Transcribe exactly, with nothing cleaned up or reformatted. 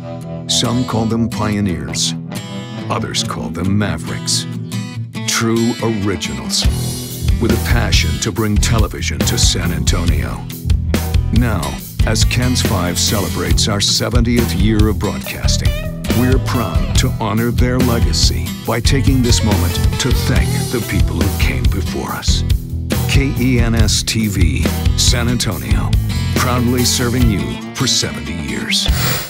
Some call them pioneers. Others call them mavericks. True originals, with a passion to bring television to San Antonio. Now, as KENS five celebrates our seventieth year of broadcasting, we're proud to honor their legacy by taking this moment to thank the people who came before us. K E N S T V, San Antonio, proudly serving you for seventy years.